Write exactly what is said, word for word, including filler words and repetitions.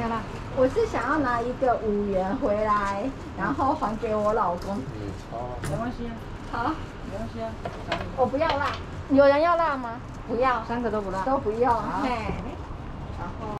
辣？ 我是想要拿一个五元回来，然后还给我老公。 你超。 没关系啊。 好， 没关系啊。 我不要辣。有人要辣吗？不要。 三个都不辣。 都不用。嘿。然后。